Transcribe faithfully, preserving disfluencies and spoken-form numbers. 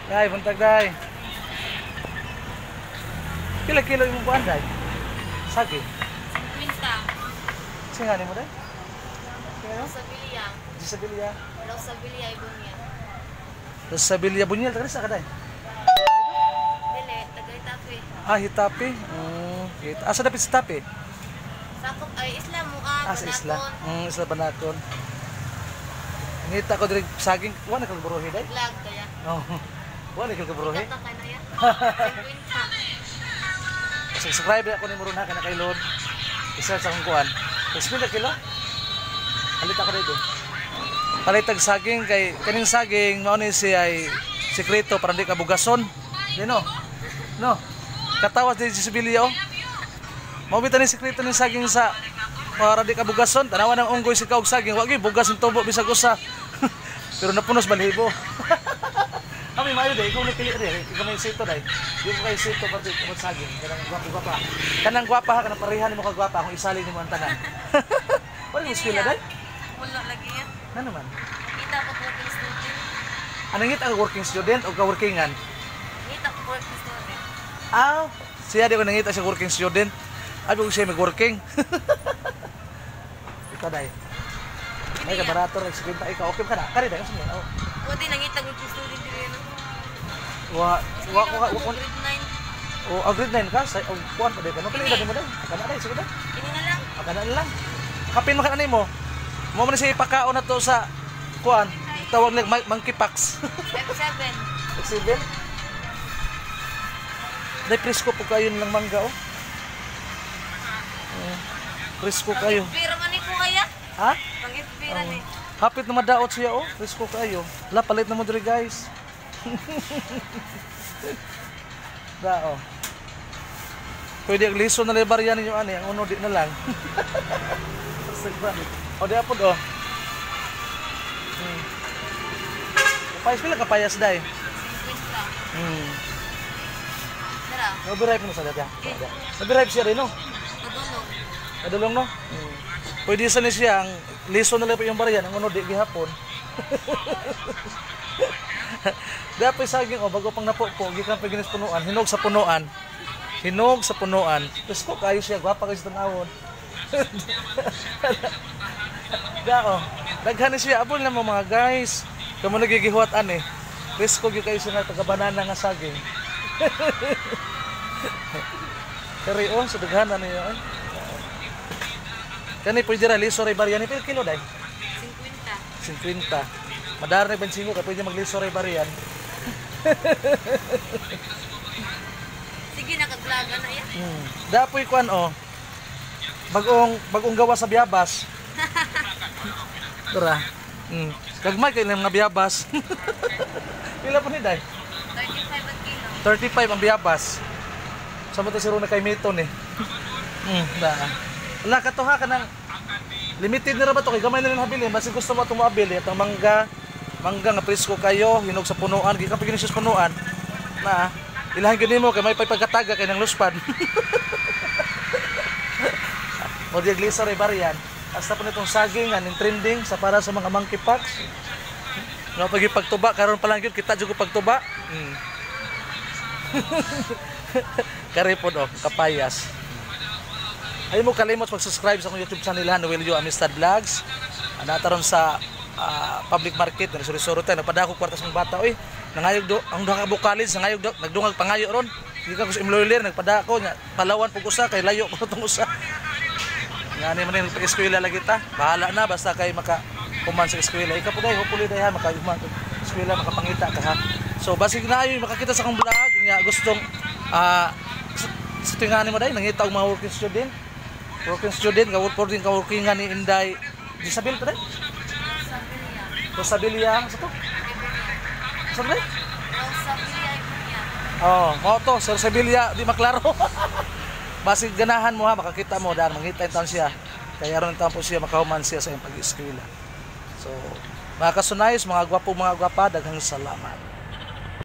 Day, buntag day. Pila kilo imong kuan day? Sagi. Minta. Singani mo day? Rosabilia. Rosabilia. Rosabilia ibunya. Rosabilia bunyal tagad sa kaday. Dili, tagay tapi. Ah, hitapi. Mm, hita. Asa dapit sa tapi? Sakop ay Islam mo ah, Ah, sa isla. Mm, isla Banakon. Ngita ko diri saging, wa na kag buruhi day. Vlog kaya. Oh. Wa na kag buruhi. Kata ka na ya. Subscribe ako ni Muruna kana kay Lord. I-search akong kuan. Ismila kilo. Palit ako dito. Palitag saging kay kaning saging mao ni siya ay sekreto para di ka bugason. Dino. No. Katawas di si Sibilya oh. Mao bitaw ni sekreto ni saging sa para di ka bugason. Tanawa ng unggoy si kaog saging, wa gyud bugas ng tubo bisag usa. Pero napunos balibo. Kami mayo day, ikaw napili rin. Ikaw may sito day. Di ko kay sito pati kumot saging. Kanang gwapa-gwapa. Kanang gwapa ha, kanang parehan mo kagwapa kung isali nimo ang tanan. Wala mo eskwela day? Wala lagi yan. Ano naman? Kita ko working student. Ano ngit ang working student o ka-workingan? Kita ko working student. Ah, siya di ko nangita siya working student. Abi ko siya mag-working. Ito day. Ay ka barato rin sa kwenta ikaw. Okay ka na? Kari day, sige. Oh. Wadi nangita working student diri no. Wa wa wa wa grade nine. o oh, grade nine ka sa oh, kuan pa day ka. No pala mo day. Kana day sige day. Kini na lang. Kana lang. Kapin man kanay mo. Mo man siya ipakaon na to sa kuan. Tawag nila monkey pox. F seven. Seven. Day presko po kayo ng mangga oh. Uh, presko kayo. Pero man ko kaya? Ha? Pang-inspira ni. Hapit na madaot siya oh. Presko kayo. La palit na mo diri guys. Da oh. Pwede ang liso na lebar yan ninyo ani, ang uno di na lang. O di apod oh. Hmm. Kapayas pila kapayas day. Kwenta. Hmm. Dara. Nabiripe mo sa dati. Nabiripe siya rin no. Padulong. Kadulong no. Hmm. Pwede sa ni siya ang liso na lebar yung bariyan, ang uno di gihapon. Dapat saging oh bago pang napopo, gikan pa ginis punuan, hinog sa punuan. Hinog sa punuan. Tapos ko kayo siya, gwapa kayo sa tanawon. Da oh. Daghan ni siya abol na mo mga guys. Kamo nagigihuat-an eh. Risko gyud kayo siya taga banana nga saging. Kari oh, sa daghanan niyo eh. Kani pwede ra liso ray bariyan pil kilo day. fifty. fifty. Madar na bensingo ka pwede magliso ray bariyan. Sige nakaglaga na yan. Hmm. Dapoy kuan oh. Bagong bagong gawa sa biyabas. Dara. Hmm. Gagmay kay mga biyabas. Pila po ni day? thirty-five ang kilo. thirty-five ang biyabas. Sa mo to si Rona kay Milton eh. Hmm, da. Wala ka to ha kanang limited na ra ba to kay gamay na lang habili basta gusto mo tumo abili atong mangga mangga nga presko kayo hinog sa punuan gikan pa gini sa punuan na ilahan gini mo kay may pagkataga kay nang luspad. O di glisa ray bariyan hasta po nitong saging aning trending sa para sa mga monkey pox. No pagi pagtuba karon pa lang gyud kita jud ko pagtuba. Hmm. Karipod oh kapayas. Ayaw mo kalimot mag-subscribe sa akong YouTube channel ha, Noelio Amistad Vlogs. Anataron sa uh, public market, narisuri-suro tayo, nagpadako kwartas ng bata. Uy, nangayog do, ang duha ka bukalid, nangayog do, nagdungag pangayo ron. Hindi ka ko sa imloyler, nagpadako, palawan po usa kay layo po itong usa. Nga naman yung eskwela lagi ta, bahala na, basta kay makakuman sa eskwela. Ika po kayo, hopefully dahil makakuman sa eskwela, makapangita ka ha. So, basig na ayo makakita sa akong vlog, nga gustong, uh, sa tingani mo dahil, nangita ang mga working student. Working student, ka-work din ka-working nga ni Inday Isabel pa rin? Rosabilia. Rosabilia, sa to? Saan rin? Rosabilia ibunya. Oo, mo to, sa Rosabilia, di maklaro. Basig ganahan mo ha, makakita mo, dahil mangita yung taon siya. Kaya ron taon po siya, makahuman siya sa iyong pag-eskwela. So, mga kasunayos, mga gwapo, mga gwapa, daghang salamat.